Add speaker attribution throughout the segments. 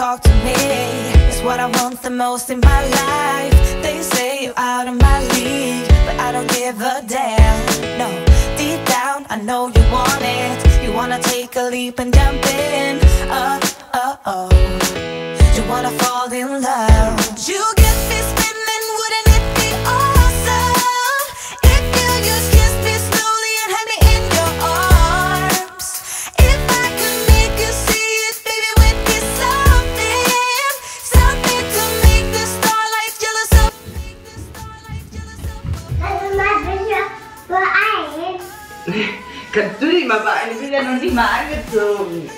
Speaker 1: talk to me. It's what I want the most in my life. They say you're out of my league, but I don't give a damn. No, deep down I know you want it. You wanna take a leap and jump in. You wanna fall in love. You get me spinning, wouldn't it be awesome if you just kiss me slowly and had me in your arms? If I could make you see it, baby, would be something, something to make the starlight jealous of.
Speaker 2: Also mal bitte beeilen.
Speaker 3: Kannst du dich mal beeilen? Ich bin ja noch nicht mal angezogen.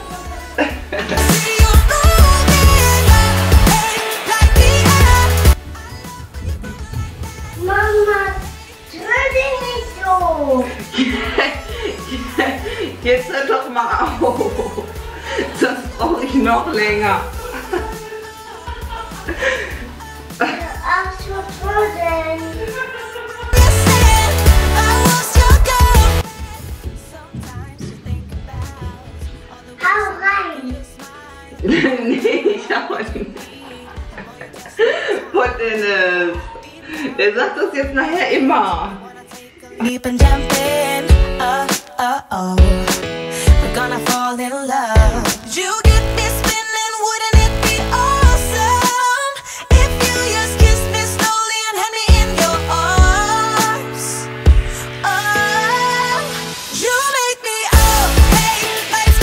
Speaker 2: Mama, töte nicht so.
Speaker 3: Jetzt hör doch mal auf. Sonst brauche ich noch länger.
Speaker 2: Ach, so töten. Hau rein.
Speaker 3: Nee, ich hau nicht. Und Dennis, der sagt das jetzt nachher immer.
Speaker 1: Keep and jumping, we're gonna fall in love. You get me spinning, wouldn't it be awesome if you just kiss me slowly and had me in your arms? Oh, you make me hey, let's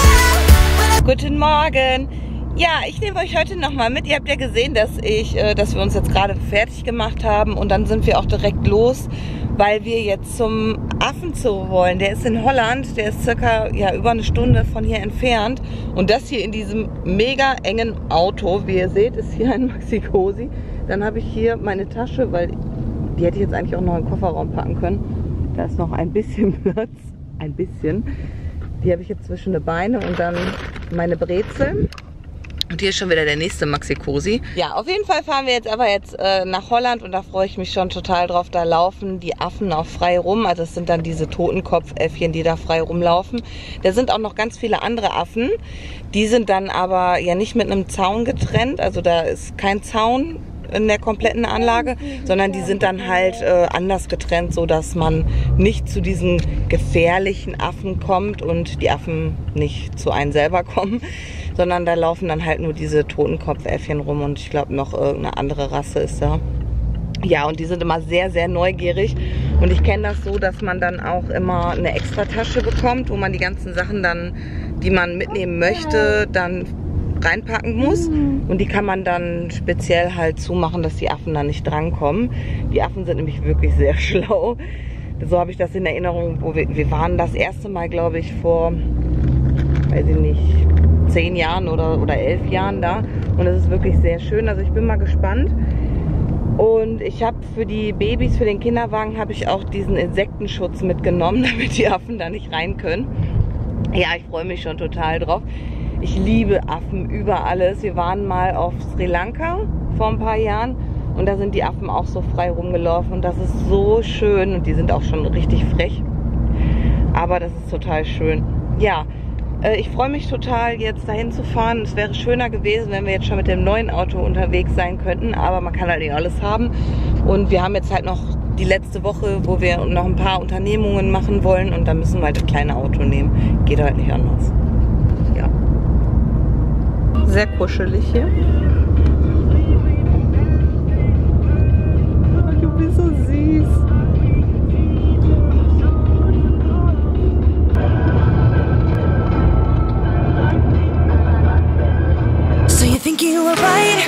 Speaker 1: go out.
Speaker 3: Guten Morgen. Ja, ich nehme euch heute nochmal mit. Ihr habt ja gesehen, dass wir uns jetzt gerade fertig gemacht haben und dann sind wir auch direkt los, weil wir jetzt zum Affenzoo wollen. Der ist in Holland, der ist circa über eine Stunde von hier entfernt und das hier in diesem mega engen Auto, wie ihr seht, ist hier ein Maxi-Cosi. Dann habe ich hier meine Tasche, weil die hätte ich jetzt eigentlich auch noch in den Kofferraum packen können. Da ist noch ein bisschen Platz, ein bisschen. Die habe ich jetzt zwischen die Beine und dann meine Brezel. Und hier ist schon wieder der nächste Maxi-Cosi. Ja, auf jeden Fall fahren wir jetzt nach Holland und da freue ich mich schon total drauf. Da laufen die Affen auch frei rum. Also es sind dann diese Totenkopfäffchen, die da frei rumlaufen. Da sind auch noch ganz viele andere Affen. Die sind dann aber ja nicht mit einem Zaun getrennt. Also da ist kein Zaun in der kompletten Anlage, sondern die sind dann halt anders getrennt, so dass man nicht zu diesen gefährlichen Affen kommt und die Affen nicht zu einem selber kommen, sondern da laufen dann halt nur diese Totenkopfäffchen rum und ich glaube noch irgendeine andere Rasse ist da. Ja, und die sind immer sehr, sehr neugierig und ich kenne das so, dass man dann auch immer eine extra Tasche bekommt, wo man die ganzen Sachen dann, die man mitnehmen möchte, dann reinpacken muss und die kann man dann speziell halt zumachen, dass die Affen da nicht drankommen. Die Affen sind nämlich wirklich sehr schlau. So habe ich das in Erinnerung, wo wir waren das erste Mal, glaube ich, vor, weiß ich nicht, 10 Jahren oder 11 Jahren da und es ist wirklich sehr schön. Also ich bin mal gespannt. Und ich habe für die Babys, für den Kinderwagen, habe ich auch diesen Insektenschutz mitgenommen, damit die Affen da nicht rein können. Ja, ich freue mich schon total drauf. Ich liebe Affen über alles. Wir waren mal auf Sri Lanka vor ein paar Jahren und da sind die Affen auch so frei rumgelaufen und das ist so schön und die sind auch schon richtig frech. Aber das ist total schön. Ja, ich freue mich total jetzt dahin zu fahren. Es wäre schöner gewesen, wenn wir jetzt schon mit dem neuen Auto unterwegs sein könnten, aber man kann halt nicht alles haben. Und wir haben jetzt halt noch die letzte Woche, wo wir noch ein paar Unternehmungen machen wollen und dann müssen wir halt das kleine Auto nehmen. Geht halt nicht anders. Ja. Sehr kuschelig hier. Oh, du bist so süß.
Speaker 1: So you think you were right?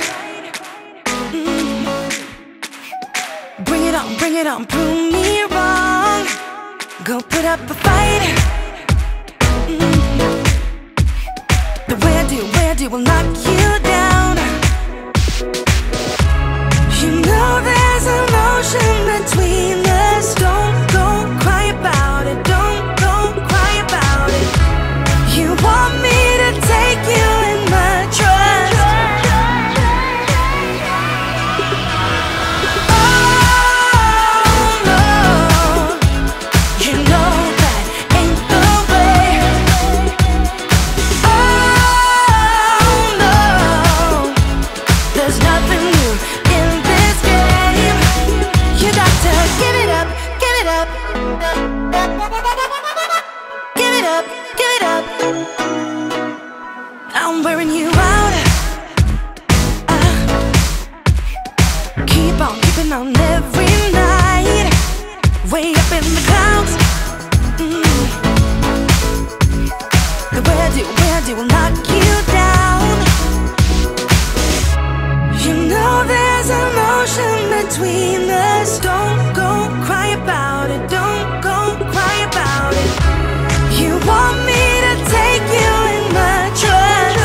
Speaker 1: Bring it on, prove me wrong. Go put up a fight. The way I do will knock you down. You know there's emotion between us. Don't go cry about it. Don't go cry about it. You want me to take you in my trust. Oh no, you know that ain't the way. Oh no. sleeping on every night, way up in the clouds. Where do I knock you down? You know there's an ocean between us. Don't go cry about it, don't go cry about it. You want me to take you in my trust.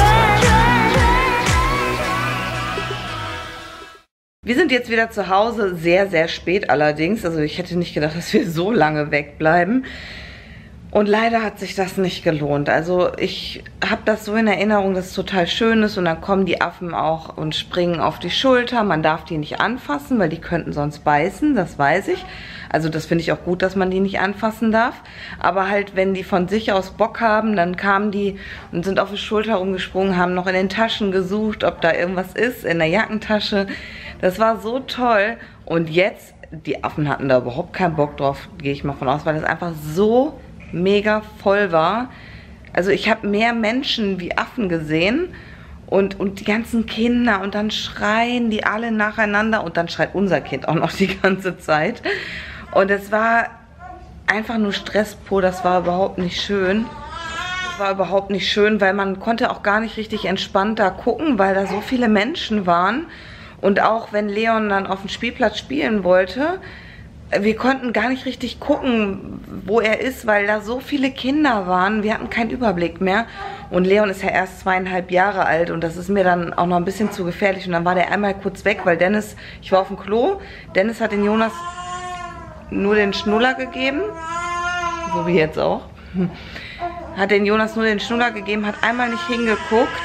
Speaker 3: Wir sind jetzt wieder zu Hause, sehr, sehr spät allerdings. Also ich hätte nicht gedacht, dass wir so lange wegbleiben. Und leider hat sich das nicht gelohnt. Also ich habe das so in Erinnerung, dass es total schön ist. Und dann kommen die Affen auch und springen auf die Schulter. Man darf die nicht anfassen, weil die könnten sonst beißen, das weiß ich. Also das finde ich auch gut, dass man die nicht anfassen darf. Aber halt, wenn die von sich aus Bock haben, dann kamen die und sind auf die Schulter rumgesprungen, haben noch in den Taschen gesucht, ob da irgendwas ist, in der Jackentasche. Das war so toll. Und jetzt, die Affen hatten da überhaupt keinen Bock drauf, gehe ich mal von aus, weil das einfach so mega voll war. Also ich habe mehr Menschen wie Affen gesehen und die ganzen Kinder und dann schreien die alle nacheinander und dann schreit unser Kind auch noch die ganze Zeit. Und es war einfach nur Stress pur, das war überhaupt nicht schön. Das war überhaupt nicht schön, weil man konnte auch gar nicht richtig entspannt da gucken, weil da so viele Menschen waren. Und auch wenn Leon dann auf dem Spielplatz spielen wollte, wir konnten gar nicht richtig gucken, wo er ist, weil da so viele Kinder waren. Wir hatten keinen Überblick mehr. Und Leon ist ja erst 2,5 Jahre alt und das ist mir dann auch noch ein bisschen zu gefährlich. Und dann war der einmal kurz weg, weil Dennis, ich war auf dem Klo, Dennis hat den Jonas nur den Schnuller gegeben, so wie jetzt auch. Hat den Jonas nur den Schnuller gegeben, hat einmal nicht hingeguckt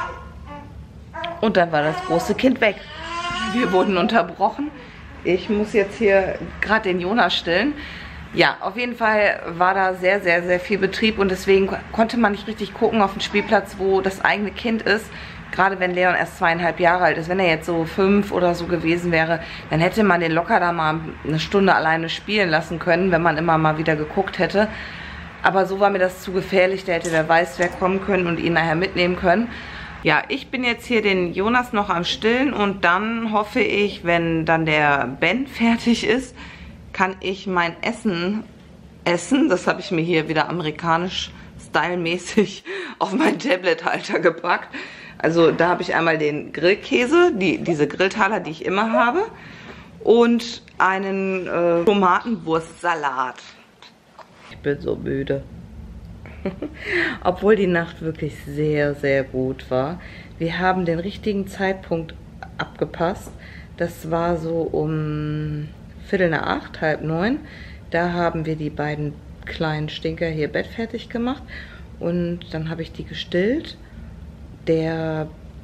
Speaker 3: und dann war das große Kind weg. Wir wurden unterbrochen. Ich muss jetzt hier gerade den Jonas stillen. Ja, auf jeden Fall war da sehr, sehr, sehr viel Betrieb und deswegen konnte man nicht richtig gucken auf dem Spielplatz, wo das eigene Kind ist. Gerade wenn Leon erst 2,5 Jahre alt ist. Wenn er jetzt so 5 oder so gewesen wäre, dann hätte man den locker da mal eine Stunde alleine spielen lassen können, wenn man immer mal wieder geguckt hätte. Aber so war mir das zu gefährlich. Da hätte wer weiß, wer kommen können und ihn nachher mitnehmen können. Ja, ich bin jetzt hier den Jonas noch am Stillen und dann hoffe ich, wenn dann der Ben fertig ist, kann ich mein Essen essen. Das habe ich mir hier wieder amerikanisch stylmäßig auf meinen Tablet-Halter gepackt. Also da habe ich einmal den Grillkäse, diese Grilltaler, die ich immer habe, und einen Tomatenwurstsalat. Ich bin so müde. Obwohl die Nacht wirklich sehr, sehr gut war. Wir haben den richtigen Zeitpunkt abgepasst. Das war so um 7:45, 8:30. Da haben wir die beiden kleinen Stinker hier bettfertig gemacht. Und dann habe ich die gestillt. Der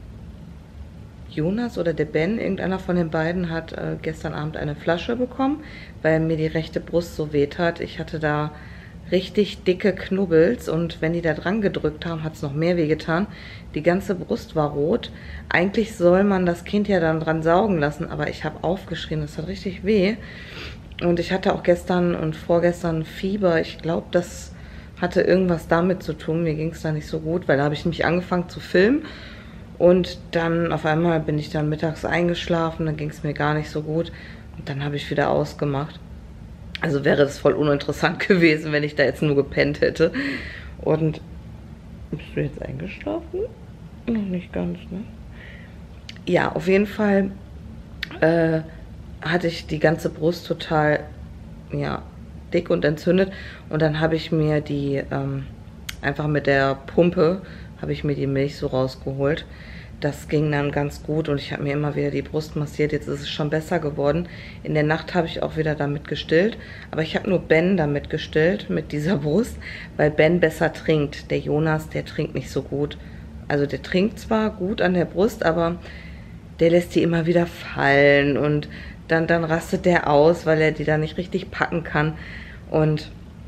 Speaker 3: Jonas oder der Ben, irgendeiner von den beiden, hat gestern Abend eine Flasche bekommen, weil mir die rechte Brust so weh tat. Ich hatte da richtig dicke Knubbels und wenn die da dran gedrückt haben, hat es noch mehr wehgetan. Die ganze Brust war rot. Eigentlich soll man das Kind ja dann dran saugen lassen, aber ich habe aufgeschrien, das hat richtig weh. Und ich hatte auch gestern und vorgestern Fieber. Ich glaube, das hatte irgendwas damit zu tun. Mir ging es da nicht so gut, weil da habe ich nämlich angefangen zu filmen. Und dann auf einmal bin ich dann mittags eingeschlafen, dann ging es mir gar nicht so gut. Und dann habe ich wieder ausgemacht. Also wäre das voll uninteressant gewesen, wenn ich da jetzt nur gepennt hätte. Und bist du jetzt eingeschlafen? Noch nicht ganz, ne? Ja, auf jeden Fall hatte ich die ganze Brust total, ja, dick und entzündet. Und dann habe ich mir die, einfach mit der Pumpe, habe ich mir die Milch so rausgeholt. Das ging dann ganz gut und ich habe mir immer wieder die Brust massiert. Jetzt ist es schon besser geworden. In der Nacht habe ich auch wieder damit gestillt. Aber ich habe nur Ben damit gestillt, mit dieser Brust, weil Ben besser trinkt. Der Jonas, der trinkt nicht so gut. Also der trinkt zwar gut an der Brust, aber der lässt die immer wieder fallen. Und dann rastet der aus, weil er die da nicht richtig packen kann. Und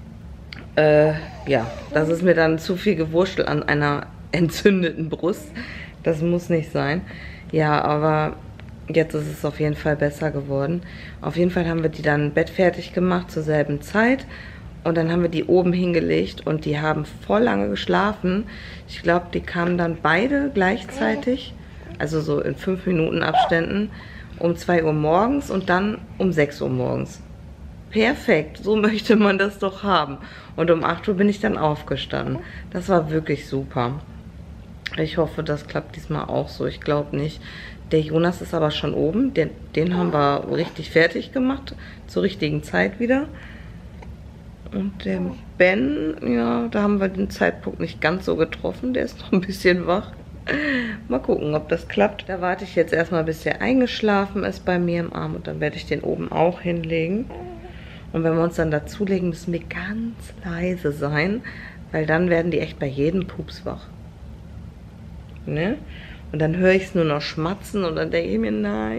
Speaker 3: ja, das ist mir dann zu viel Gewurschtel an einer entzündeten Brust. Das muss nicht sein. Ja, aber jetzt ist es auf jeden Fall besser geworden. Auf jeden Fall haben wir die dann bettfertig gemacht zur selben Zeit. Und dann haben wir die oben hingelegt und die haben voll lange geschlafen. Ich glaube, die kamen dann beide gleichzeitig. Also so in 5 Minuten Abständen. um 2 Uhr morgens und dann um 6 Uhr morgens. Perfekt, so möchte man das doch haben. Und um 8 Uhr bin ich dann aufgestanden. Das war wirklich super. Ich hoffe, das klappt diesmal auch so. Ich glaube nicht. Der Jonas ist aber schon oben. Den haben wir richtig fertig gemacht. Zur richtigen Zeit wieder. Und der Ben, ja, da haben wir den Zeitpunkt nicht ganz so getroffen. Der ist noch ein bisschen wach. Mal gucken, ob das klappt. Da warte ich jetzt erstmal, bis der eingeschlafen ist bei mir im Arm. Und dann werde ich den oben auch hinlegen. Und wenn wir uns dann dazulegen, müssen wir ganz leise sein. Weil dann werden die echt bei jedem Pups wach. Ne? Und dann höre ich es nur noch schmatzen und dann denke ich mir, nein.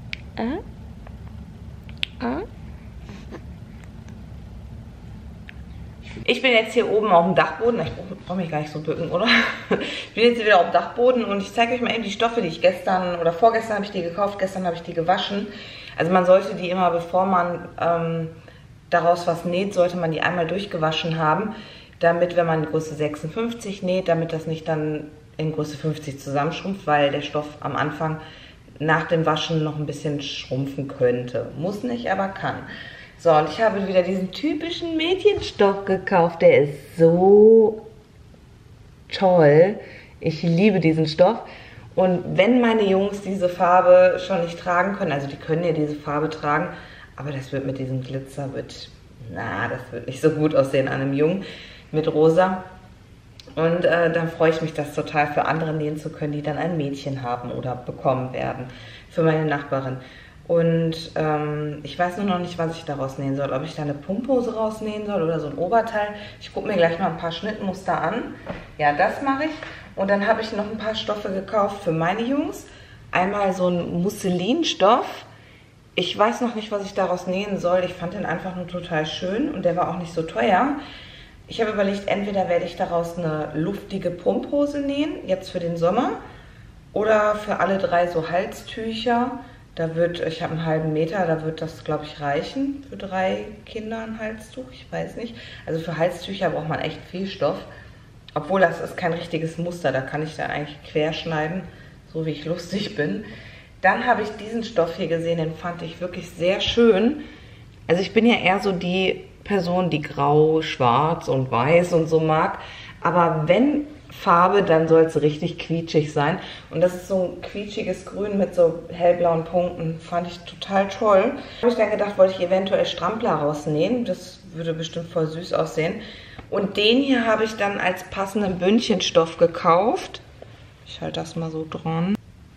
Speaker 3: Ich bin jetzt hier oben auf dem Dachboden. Ich brauche mich gar nicht so bücken, oder? Ich bin jetzt hier wieder auf dem Dachboden und ich zeige euch mal eben die Stoffe, die ich gestern oder vorgestern habe ich die gekauft, gestern habe ich die gewaschen. Also man sollte die immer, bevor man daraus was näht, sollte man die einmal durchgewaschen haben, damit, wenn man Größe 56 näht, damit das nicht dann in Größe 50 zusammenschrumpft, weil der Stoff am Anfang nach dem Waschen noch ein bisschen schrumpfen könnte. Muss nicht, aber kann. So, und ich habe wieder diesen typischen Mädchenstoff gekauft. Der ist so toll. Ich liebe diesen Stoff. Und wenn meine Jungs diese Farbe schon nicht tragen können, also die können ja diese Farbe tragen, aber das wird mit diesem Glitzer, das wird nicht so gut aussehen an einem Jungen mit rosa. Und dann freue ich mich, das total für andere nähen zu können, die dann ein Mädchen haben oder bekommen werden. Für meine Nachbarin. Und ich weiß nur noch nicht, was ich daraus nähen soll. Ob ich da eine Pumphose rausnähen soll oder so ein Oberteil. Ich gucke mir gleich mal ein paar Schnittmuster an. Ja, das mache ich. Und dann habe ich noch ein paar Stoffe gekauft für meine Jungs. Einmal so ein Musselinstoff. Ich weiß noch nicht, was ich daraus nähen soll. Ich fand den einfach nur total schön und der war auch nicht so teuer. Ich habe überlegt, entweder werde ich daraus eine luftige Pumphose nähen, jetzt für den Sommer. Oder für alle 3 so Halstücher. Ich habe einen halben Meter, da wird das, glaube ich, reichen. Für 3 Kinder ein Halstuch, ich weiß nicht. Also für Halstücher braucht man echt viel Stoff. Obwohl, das ist kein richtiges Muster, da kann ich dann eigentlich querschneiden, so wie ich lustig bin. Dann habe ich diesen Stoff hier gesehen, den fand ich wirklich sehr schön. Also ich bin ja eher so die Person, die grau, schwarz und weiß und so mag. Aber wenn Farbe, dann soll es richtig quietschig sein. Und das ist so ein quietschiges Grün mit so hellblauen Punkten. Fand ich total toll. Habe ich dann gedacht, wollte ich eventuell Strampler rausnähen. Das würde bestimmt voll süß aussehen. Und den hier habe ich dann als passenden Bündchenstoff gekauft. Ich halte das mal so dran.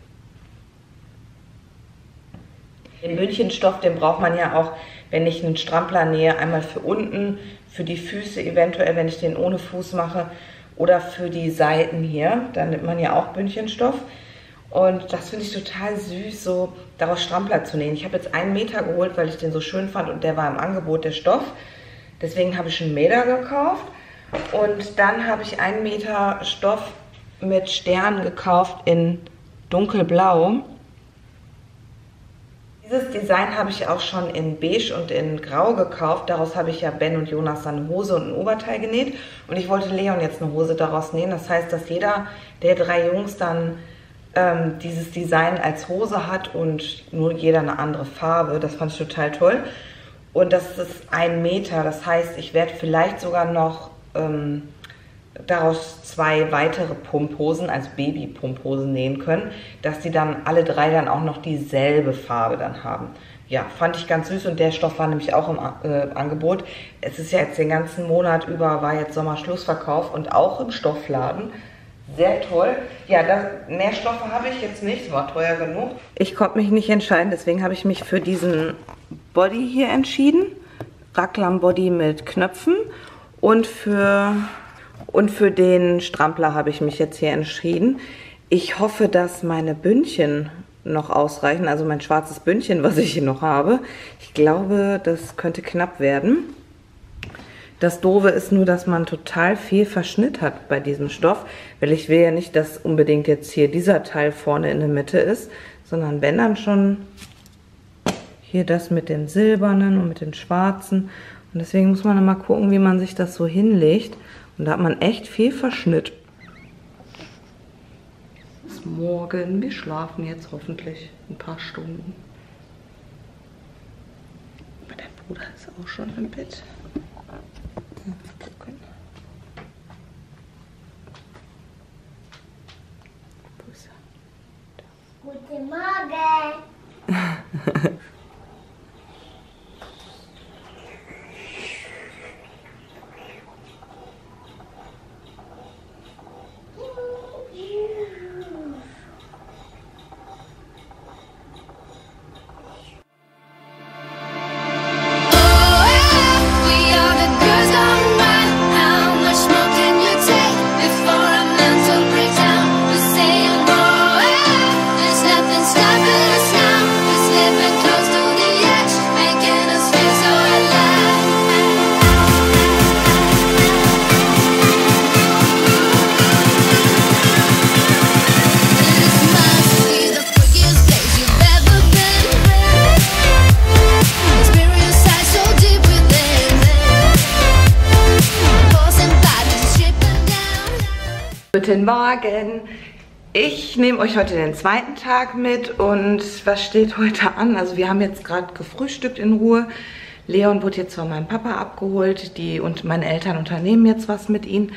Speaker 3: Den Bündchenstoff, den braucht man ja auch, wenn ich einen Strampler nähe, einmal für unten, für die Füße eventuell, wenn ich den ohne Fuß mache. Oder für die Seiten hier, da nimmt man ja auch Bündchenstoff. Und das finde ich total süß, so daraus Strampler zu nähen. Ich habe jetzt 1 Meter geholt, weil ich den so schön fand und der war im Angebot, der Stoff. Deswegen habe ich einen Meter gekauft. Und dann habe ich 1 Meter Stoff mit Sternen gekauft in dunkelblau. Dieses Design habe ich auch schon in beige und in grau gekauft. Daraus habe ich ja Ben und Jonas dann eine Hose und ein Oberteil genäht. Und ich wollte Leon jetzt eine Hose daraus nähen. Das heißt, dass jeder der 3 Jungs dann dieses Design als Hose hat und nur jeder eine andere Farbe. Das fand ich total toll. Und das ist 1 Meter. Das heißt, ich werde vielleicht sogar noch daraus 2 weitere Pumphosen, also Baby-Pumphosen nähen können, dass die dann alle 3 dann auch noch dieselbe Farbe dann haben. Ja, fand ich ganz süß und der Stoff war nämlich auch im Angebot. Es ist ja jetzt den ganzen Monat über, war jetzt Sommerschlussverkauf und auch im Stoffladen. Sehr toll. Ja, mehr Stoffe habe ich jetzt nicht, war teuer genug. Ich konnte mich nicht entscheiden, deswegen habe ich mich für diesen Body hier entschieden. Raglan Body mit Knöpfen und für den Strampler habe ich mich jetzt hier entschieden. Ich hoffe, dass meine Bündchen noch ausreichen, also mein schwarzes Bündchen, was ich hier noch habe. Ich glaube, das könnte knapp werden. Das Doofe ist nur, dass man total viel Verschnitt hat bei diesem Stoff, weil ich will ja nicht, dass unbedingt jetzt hier dieser Teil vorne in der Mitte ist, sondern wenn dann schon hier das mit den silbernen und mit den schwarzen. Und deswegen muss man dann mal gucken, wie man sich das so hinlegt. Und da hat man echt viel Verschnitt. bis morgen. Wir schlafen jetzt hoffentlich ein paar Stunden. Aber dein Bruder ist auch schon im Bett. Mal gucken. Wo ist er?
Speaker 2: Guten Morgen.
Speaker 3: Guten Morgen! Ich nehme euch heute den zweiten Tag mit und was steht heute an? Also wir haben jetzt gerade gefrühstückt in Ruhe. Leon wurde jetzt von meinem Papa abgeholt, und meine Eltern unternehmen jetzt was mit ihm.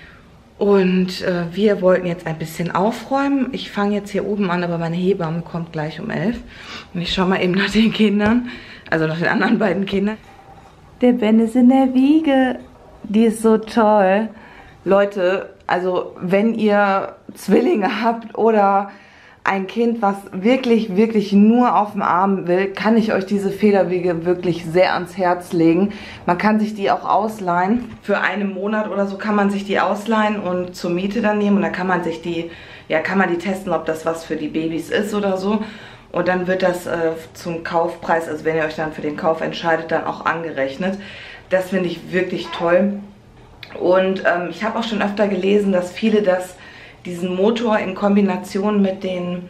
Speaker 3: Und wir wollten jetzt ein bisschen aufräumen. Ich fange jetzt hier oben an, aber meine Hebamme kommt gleich um 11. Und ich schaue mal eben nach den Kindern, also nach den anderen beiden Kindern. Der Ben ist in der Wiege. Die ist so toll. Leute, also wenn ihr Zwillinge habt oder ein Kind, was wirklich, wirklich nur auf dem Arm will, kann ich euch diese Federwiege wirklich sehr ans Herz legen. Man kann sich die auch ausleihen. Für einen Monat oder so kann man sich die ausleihen und zur Miete dann nehmen. Und dann kann man sich die, kann man die testen, ob das was für die Babys ist oder so. Und dann wird das zum Kaufpreis, also wenn ihr euch dann für den Kauf entscheidet, dann auch angerechnet. Das finde ich wirklich toll. Und ich habe auch schon öfter gelesen, dass viele diesen Motor in Kombination mit den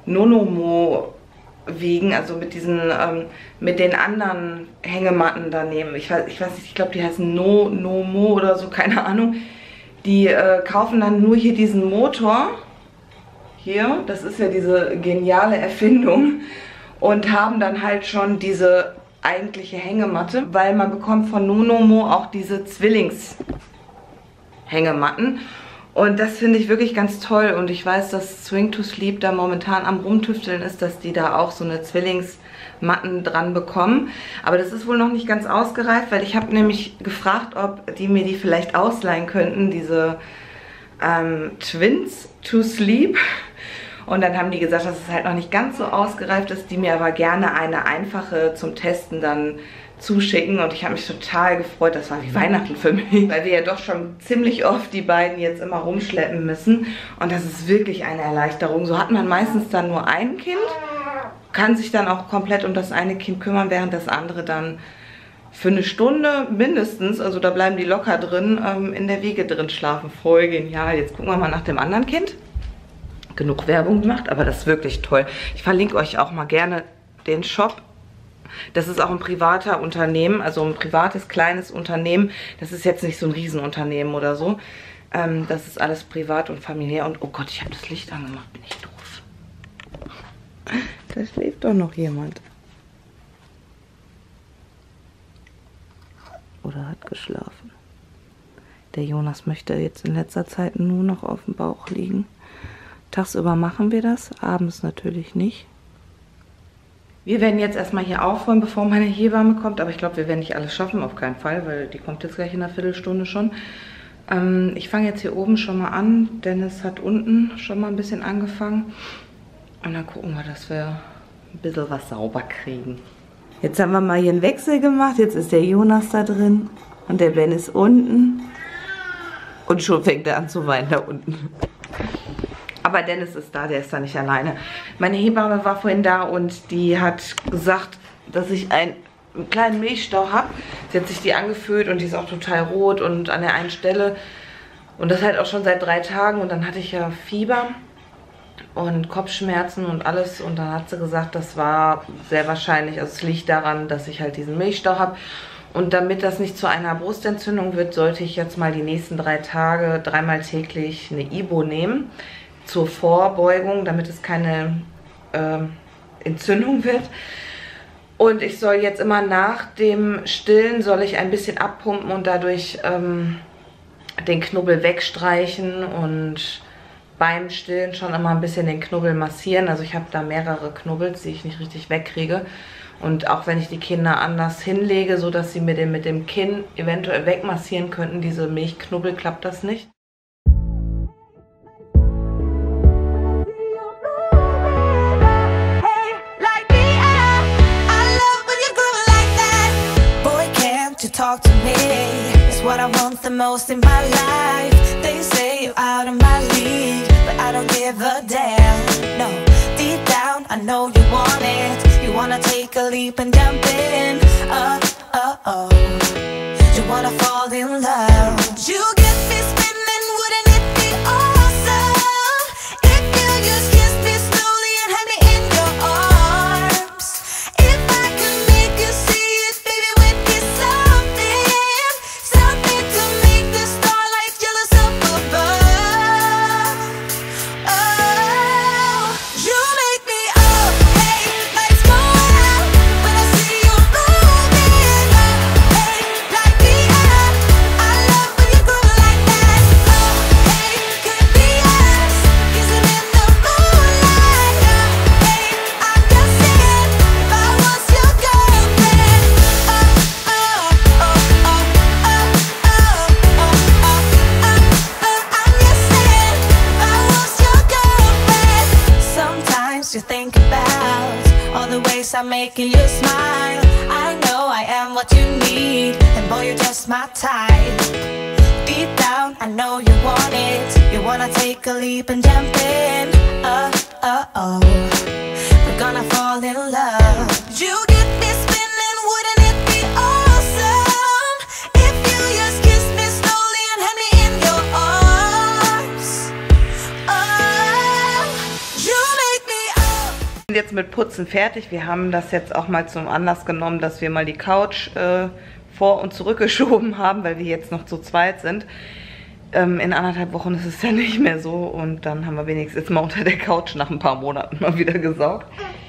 Speaker 3: Nonomo-Wiegen, also mit den anderen Hängematten da nehmen. Ich weiß nicht, ich glaube die heißen Nonomo oder so, keine Ahnung. Die kaufen dann nur hier diesen Motor. Hier, das ist ja diese geniale Erfindung. Und haben dann halt schon diese eigentliche Hängematte, weil man bekommt von Nonomo auch diese Zwillingshängematten. Und das finde ich wirklich ganz toll. Und ich weiß, dass Swing to Sleep da momentan am Rumtüfteln ist, dass die da auch so eine Zwillingsmatten dran bekommen. Aber das ist wohl noch nicht ganz ausgereift, weil ich habe nämlich gefragt, ob die mir die vielleicht ausleihen könnten, diese Twins to Sleep. Und dann haben die gesagt, dass es halt noch nicht ganz so ausgereift ist, die mir aber gerne eine einfache zum Testen dann zuschicken. Und ich habe mich total gefreut, das war wie Weihnachten für mich, weil wir ja doch schon ziemlich oft die beiden jetzt immer rumschleppen müssen. Und das ist wirklich eine Erleichterung. So hat man meistens dann nur ein Kind, kann sich dann auch komplett um das eine Kind kümmern, während das andere dann für eine Stunde mindestens, also da bleiben die locker drin, in der Wiege drin schlafen. Voll genial. Jetzt gucken wir mal nach dem anderen Kind. Genug Werbung gemacht, aber das ist wirklich toll. Ich verlinke euch auch mal gerne den Shop. Das ist auch ein privater Unternehmen, also ein privates, kleines Unternehmen. Das ist jetzt nicht so ein Riesenunternehmen oder so. Das ist alles privat und familiär. Und oh Gott, ich habe das Licht angemacht, bin ich doof. Da schläft doch noch jemand. Oder hat geschlafen. Der Jonas möchte jetzt in letzter Zeit nur noch auf dem Bauch liegen. Tagsüber machen wir das, abends natürlich nicht. Wir werden jetzt erstmal hier aufräumen, bevor meine Hebamme kommt. Aber ich glaube, wir werden nicht alles schaffen, auf keinen Fall, weil die kommt jetzt gleich in einer Viertelstunde schon. Ich fange jetzt hier oben schon mal an. Dennis hat unten schon mal ein bisschen angefangen. Und dann gucken wir, dass wir ein bisschen was sauber kriegen. Jetzt haben wir mal hier einen Wechsel gemacht. Jetzt ist der Jonas da drin und der Ben ist unten. Und schon fängt er an zu weinen da unten. Aber Dennis ist da, der ist da nicht alleine. Meine Hebamme war vorhin da und die hat gesagt, dass ich einen kleinen Milchstau habe. Sie hat sich die angefühlt und die ist auch total rot und an der einen Stelle. Und das halt auch schon seit 3 Tagen. Und dann hatte ich ja Fieber und Kopfschmerzen und alles. Und dann hat sie gesagt, das war sehr wahrscheinlich, also es liegt daran, dass ich halt diesen Milchstau habe. Und damit das nicht zu einer Brustentzündung wird, sollte ich jetzt mal die nächsten 3 Tage 3-mal täglich eine Ibo nehmen. zur Vorbeugung, damit es keine Entzündung wird. Und ich soll jetzt immer nach dem Stillen, soll ich ein bisschen abpumpen und dadurch den Knubbel wegstreichen und beim Stillen schon immer ein bisschen den Knubbel massieren. Also ich habe da mehrere Knubbels, die ich nicht richtig wegkriege. Und auch wenn ich die Kinder anders hinlege, so dass sie mit dem Kinn eventuell wegmassieren könnten, diese Milchknubbel, klappt das nicht.
Speaker 1: Talk to me, it's what I want the most in my life. They say you're out of my league, but I don't give a damn. No, deep down I know you want it. You wanna take a leap and jump in. You wanna fall in love. You get me spinning, wouldn't it be awesome if you just kiss me slowly and had me in your arms? If I could make you see it, baby, we'd be something to make the starlight jealous up above. Oh, you make me up, hey, lights go out when I see you moving up, hey, light me up. I love when you groove like that. Oh, hey, could be us kissing in the moonlight. Hey, I'm just saying, if I was your girlfriend. Sometimes you think about all the ways I'm making you smile. I know I am what you need, and boy, you're just my type. Deep down, I know you want it. You wanna take a leap and jump in. We're gonna fall in love. You get me spinning, wouldn't it be awesome if you just kissed me slowly and had me in your arms? Oh, you make me up.
Speaker 3: Wir sind jetzt mit Putzen fertig. Wir haben das jetzt auch mal zum Anlass genommen, dass wir mal die Couch vor- und zurückgeschoben haben, weil wir jetzt noch zu zweit sind. In 1,5 Wochen ist es ja nicht mehr so und dann haben wir wenigstens jetzt mal unter der Couch nach ein paar Monaten mal wieder gesaugt.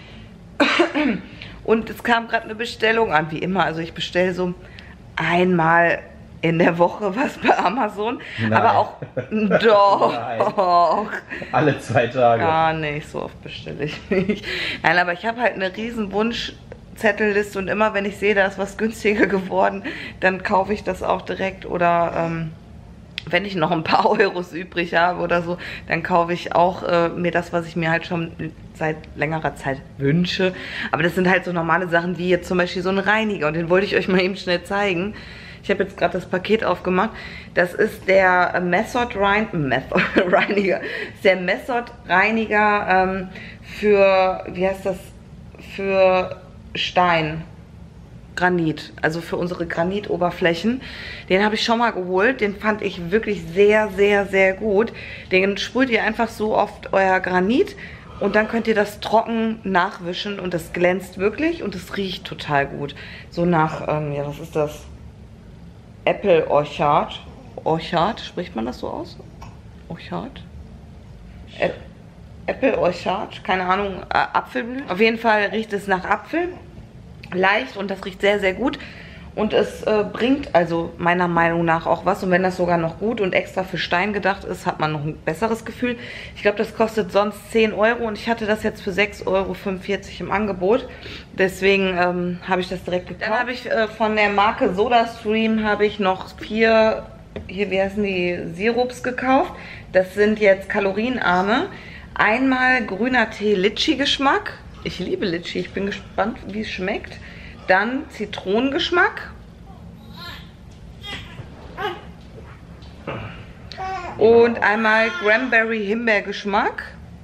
Speaker 3: Und es kam gerade eine Bestellung an, wie immer. Also ich bestelle so einmal in der Woche was bei Amazon.
Speaker 4: Nein.
Speaker 3: Aber auch, doch.
Speaker 4: Nein. Alle 2 Tage.
Speaker 3: Gar nicht, so oft bestelle ich nicht. Nein, aber ich habe halt eine riesen Wunschzettelliste und immer wenn ich sehe, da ist was günstiger geworden, dann kaufe ich das auch direkt oder wenn ich noch ein paar Euros übrig habe oder so, dann kaufe ich auch mir das, was ich mir halt schon seit längerer Zeit wünsche. Aber das sind halt so normale Sachen wie jetzt zum Beispiel so ein Reiniger und den wollte ich euch mal eben schnell zeigen. Ich habe jetzt gerade das Paket aufgemacht. Das ist der Method Reiniger. Ist der Method Reiniger für, wie heißt das, für Stein. Granit, also für unsere Granitoberflächen. Den habe ich schon mal geholt. Den fand ich wirklich sehr, sehr, sehr gut. Den sprüht ihr einfach so oft euer Granit und dann könnt ihr das trocken nachwischen und das glänzt wirklich und es riecht total gut. So nach, ja, was ist das? Apple Orchard. Orchard, spricht man das so aus? Orchard? Apple Orchard, keine Ahnung, Apfelblüten. Auf jeden Fall riecht es nach Apfel. Leicht und das riecht sehr, sehr gut. Und es bringt also meiner Meinung nach auch was. Und wenn das sogar noch gut und extra für Stein gedacht ist, hat man noch ein besseres Gefühl. Ich glaube, das kostet sonst 10 Euro und ich hatte das jetzt für 6,45 Euro im Angebot. Deswegen habe ich das direkt gekauft. Dann habe ich von der Marke SodaStream habe ich noch 4, hier, wie heißen die, Sirups gekauft. Das sind jetzt kalorienarme. Einmal grüner Tee Litschi-Geschmack. Ich liebe Litschi, ich bin gespannt, wie es schmeckt. Dann Zitronengeschmack. Und einmal Cranberry-Himbeergeschmack.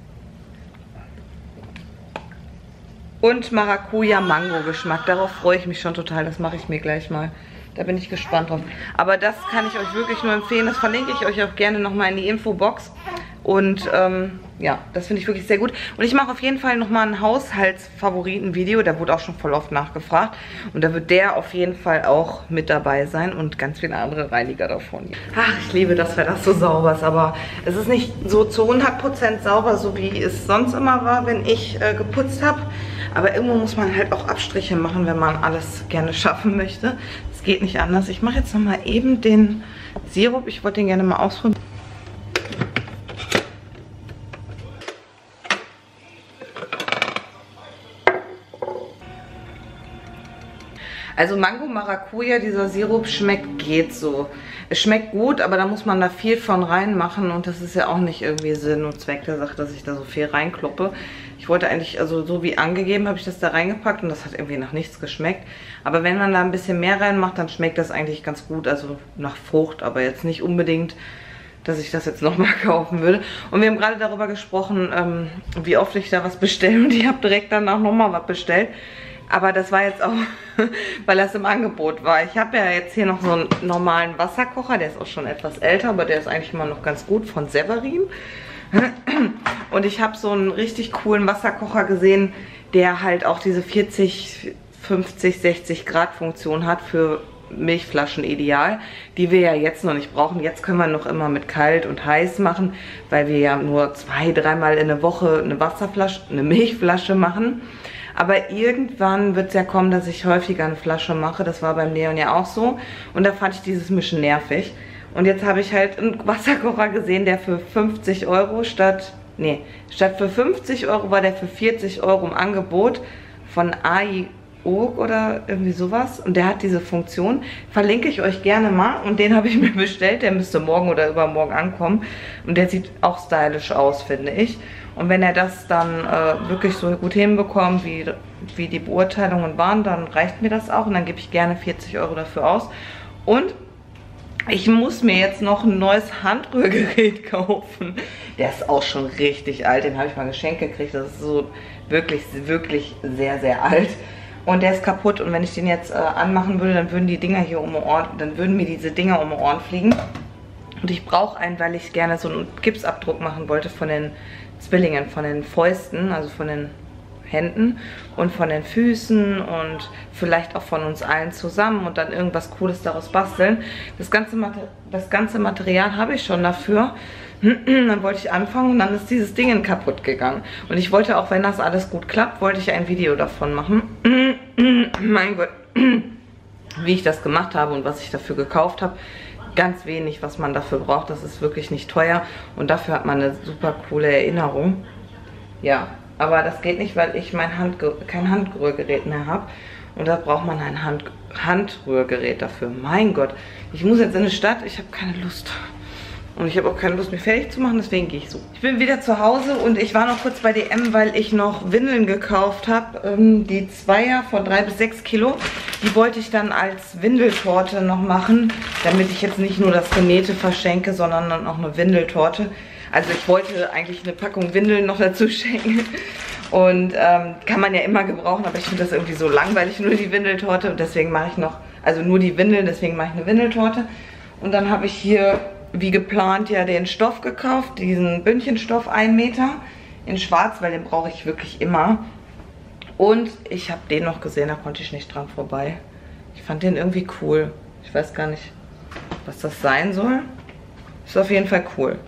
Speaker 3: Und Maracuja-Mango-Geschmack. Darauf freue ich mich schon total, das mache ich mir gleich mal. Da bin ich gespannt drauf. Aber das kann ich euch wirklich nur empfehlen. Das verlinke ich euch auch gerne nochmal in die Infobox. Und ja, das finde ich wirklich sehr gut. Und ich mache auf jeden Fall nochmal ein Haushaltsfavoriten-Video. Da wurde auch schon voll oft nachgefragt. Und da wird der auf jeden Fall auch mit dabei sein und ganz viele andere Reiniger davon. Ach, ich liebe das, wenn das so sauber ist. Aber es ist nicht so zu 100% sauber, so wie es sonst immer war, wenn ich geputzt habe. Aber irgendwo muss man halt auch Abstriche machen, wenn man alles gerne schaffen möchte. Es geht nicht anders. Ich mache jetzt nochmal eben den Sirup. Ich wollte den gerne mal ausprobieren. Also Mango Maracuja, dieser Sirup geht so. Es schmeckt gut, aber da muss man da viel von reinmachen und das ist ja auch nicht irgendwie Sinn und Zweck der Sache, dass ich da so viel reinkloppe. Ich wollte eigentlich, also so wie angegeben, habe ich das da reingepackt und das hat irgendwie nach nichts geschmeckt. Aber wenn man da ein bisschen mehr reinmacht, dann schmeckt das eigentlich ganz gut, also nach Frucht, aber jetzt nicht unbedingt, dass ich das jetzt nochmal kaufen würde. Und wir haben gerade darüber gesprochen, wie oft ich da was bestelle und ich habe direkt danach nochmal was bestellt. Aber das war jetzt auch, weil das im Angebot war. Ich habe ja jetzt hier noch so einen normalen Wasserkocher. Der ist auch schon etwas älter, aber der ist eigentlich immer noch ganz gut, von Severin. Und ich habe so einen richtig coolen Wasserkocher gesehen, der halt auch diese 40, 50, 60 Grad Funktion hat für Milchflaschen ideal, die wir ja jetzt noch nicht brauchen. Jetzt können wir noch immer mit kalt und heiß machen, weil wir ja nur 2-3 Mal in der Woche eine Milchflasche machen. Aber irgendwann wird es ja kommen, dass ich häufiger eine Flasche mache. Das war beim Leon ja auch so. Und da fand ich dieses Mischen nervig. Und jetzt habe ich halt einen Wasserkocher gesehen, der für 50 Euro statt für 50 Euro war der für 40 Euro im Angebot von AI oder irgendwie sowas. Und der hat diese Funktion. Verlinke ich euch gerne mal. Und den habe ich mir bestellt. Der müsste morgen oder übermorgen ankommen. Und der sieht auch stylisch aus, finde ich. Und wenn er das dann wirklich so gut hinbekommt, wie die Beurteilungen waren, dann reicht mir das auch. Und dann gebe ich gerne 40 Euro dafür aus. Und ich muss mir jetzt noch ein neues Handrührgerät kaufen. Der ist auch schon richtig alt. Den habe ich mal geschenkt gekriegt. Das ist so wirklich, wirklich sehr, sehr alt. Und der ist kaputt. Und wenn ich den jetzt anmachen würde, dann würden die Dinger hier dann würden mir diese Dinger um die Ohren fliegen. Und ich brauche einen, weil ich gerne so einen Gipsabdruck machen wollte von den Zwillingen, von den Fäusten, also von den Händen und von den Füßen und vielleicht auch von uns allen zusammen und dann irgendwas Cooles daraus basteln. Das ganze Material habe ich schon dafür. Dann wollte ich anfangen und dann ist dieses Ding kaputt gegangen. Und ich wollte auch, wenn das alles gut klappt, wollte ich ein Video davon machen. Mein Gott, wie ich das gemacht habe und was ich dafür gekauft habe. Ganz wenig, was man dafür braucht. Das ist wirklich nicht teuer und dafür hat man eine super coole Erinnerung. Ja, aber das geht nicht, weil ich kein Handrührgerät mehr habe. Und da braucht man ein Handrührgerät dafür. Mein Gott, ich muss jetzt in die Stadt, ich habe keine Lust. Und ich habe auch keine Lust, mich fertig zu machen, deswegen gehe ich so. Ich bin wieder zu Hause und ich war noch kurz bei DM, weil ich noch Windeln gekauft habe. Die Zweier von 3 bis 6 Kilo. Die wollte ich dann als Windeltorte noch machen, damit ich jetzt nicht nur das Genähte verschenke, sondern dann auch eine Windeltorte. Also ich wollte eigentlich eine Packung Windeln noch dazu schenken. Und kann man ja immer gebrauchen, aber ich finde das irgendwie so langweilig, nur die Windeltorte. Und deswegen mache ich noch, also nur die Windeln, deswegen mache ich eine Windeltorte. Und dann habe ich hier, wie geplant, ja den Stoff gekauft, diesen Bündchenstoff 1 Meter in schwarz, weil den brauche ich wirklich immer. Und ich habe den noch gesehen, da konnte ich nicht dran vorbei. Ich fand den irgendwie cool. Ich weiß gar nicht, was das sein soll. Ist auf jeden Fall cool.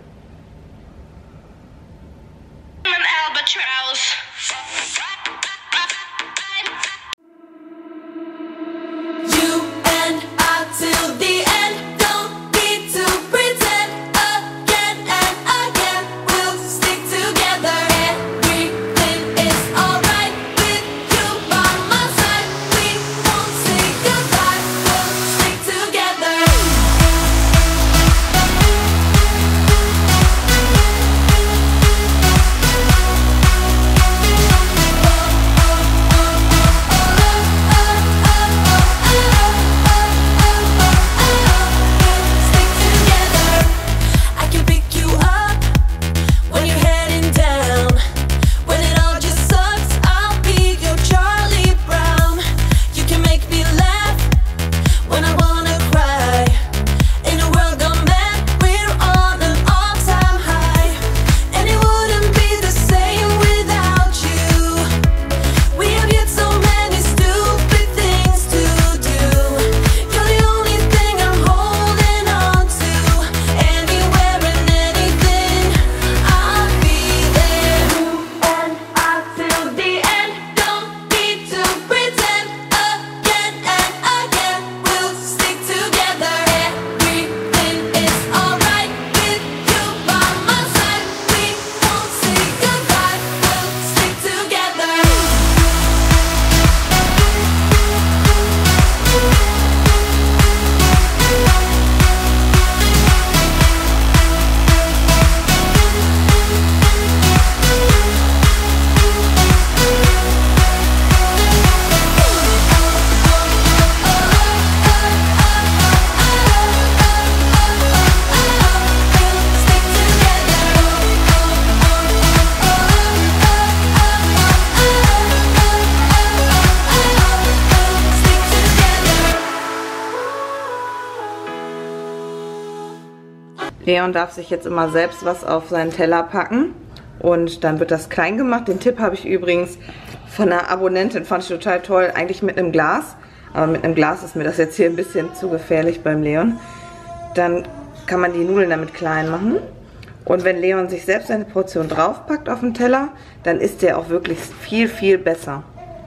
Speaker 3: Leon darf sich jetzt immer selbst was auf seinen Teller packen. Und dann wird das klein gemacht. Den Tipp habe ich übrigens von einer Abonnentin, fand ich total toll. Eigentlich mit einem Glas. Aber mit einem Glas ist mir das jetzt hier ein bisschen zu gefährlich beim Leon. Dann kann man die Nudeln damit klein machen. Und wenn Leon sich selbst eine Portion draufpackt auf den Teller, dann ist der auch wirklich viel, viel besser.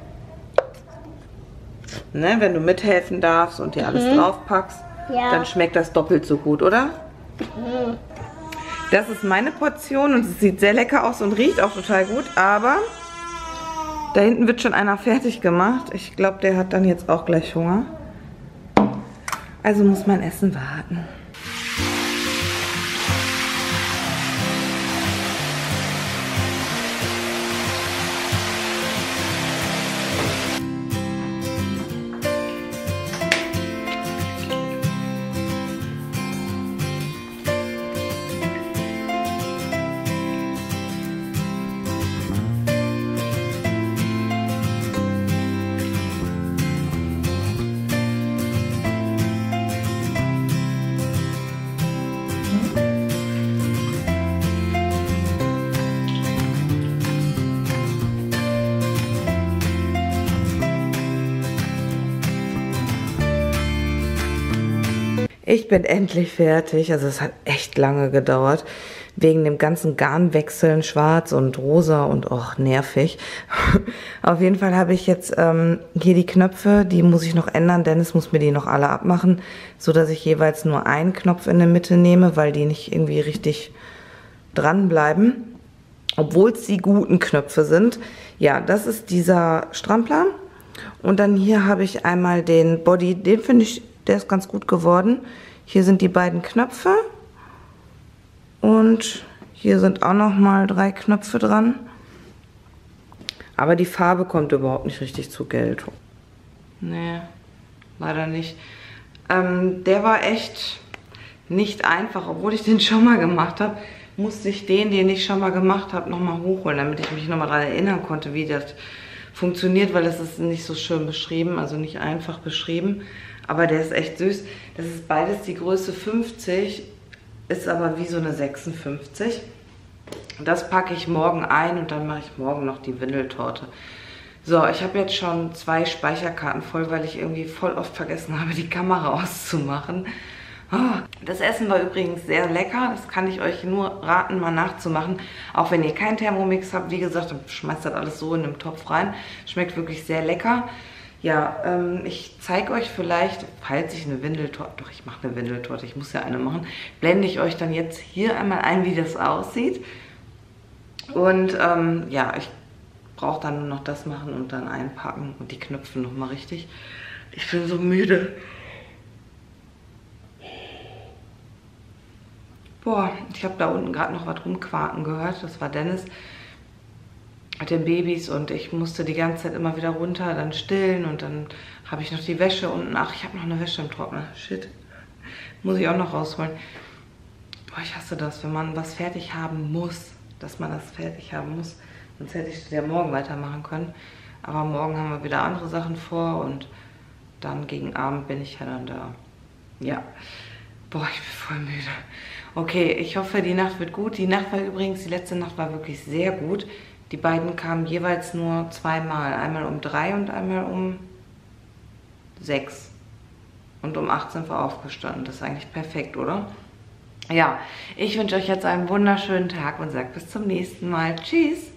Speaker 3: Ne, wenn du mithelfen darfst und dir alles draufpackst, dann schmeckt das doppelt so gut, oder? Das ist meine Portion und es sieht sehr lecker aus und riecht auch total gut, aber da hinten wird schon einer fertig gemacht. Ich glaube, der hat dann jetzt auch gleich Hunger. Also muss mein Essen warten. Ich bin endlich fertig. Also es hat echt lange gedauert. Wegen dem ganzen Garnwechseln, schwarz und rosa und auch nervig. Auf jeden Fall habe ich jetzt hier die Knöpfe, die muss ich noch ändern. Dennis muss mir die noch alle abmachen, so dass ich jeweils nur einen Knopf in der Mitte nehme, weil die nicht irgendwie richtig dranbleiben. Obwohl es die guten Knöpfe sind. Ja, das ist dieser Strampler. Und dann hier habe ich einmal den Body, den finde ich, der ist ganz gut geworden. Hier sind die beiden Knöpfe. Und hier sind auch noch mal 3 Knöpfe dran. Aber die Farbe kommt überhaupt nicht richtig zur Geltung. Nee, leider nicht. Der war echt nicht einfach. Obwohl ich den schon mal gemacht habe, musste ich den ich schon mal gemacht habe, nochmal hochholen, damit ich mich nochmal daran erinnern konnte, wie das funktioniert, weil das ist nicht so schön beschrieben, also nicht einfach beschrieben. Aber der ist echt süß. Das ist beides die Größe 50, ist aber wie so eine 56. Das packe ich morgen ein und dann mache ich morgen noch die Windeltorte. So, ich habe jetzt schon 2 Speicherkarten voll, weil ich irgendwie voll oft vergessen habe, die Kamera auszumachen. Das Essen war übrigens sehr lecker. Das kann ich euch nur raten, mal nachzumachen. Auch wenn ihr keinen Thermomix habt, wie gesagt, dann schmeißt das alles so in den Topf rein. Schmeckt wirklich sehr lecker. Ja, ich zeige euch vielleicht, falls ich eine Windeltorte, doch ich mache eine Windeltorte, ich muss ja eine machen, blende ich euch dann jetzt hier einmal ein, wie das aussieht. Und ja, ich brauche dann nur noch das machen und dann einpacken und die Knöpfe nochmal richtig. Ich bin so müde. Boah, ich habe da unten gerade noch was rumquaken gehört, das war Dennis mit den Babys und ich musste die ganze Zeit immer wieder runter, dann stillen und dann habe ich noch die Wäsche unten. Ach, ich habe noch eine Wäsche im Trockner. Shit. Muss ich auch noch rausholen. Boah, ich hasse das, wenn man was fertig haben muss, dass man das fertig haben muss. Sonst hätte ich das ja morgen weitermachen können. Aber morgen haben wir wieder andere Sachen vor und dann gegen Abend bin ich ja dann da. Ja. Boah, ich bin voll müde. Okay, ich hoffe, die Nacht wird gut. Die Nacht war übrigens, die letzte Nacht war wirklich sehr gut. Die beiden kamen jeweils nur 2-mal. Einmal um 3 und einmal um 6. Und um 8 sind wir aufgestanden. Das ist eigentlich perfekt, oder? Ja, ich wünsche euch jetzt einen wunderschönen Tag und sage bis zum nächsten Mal. Tschüss!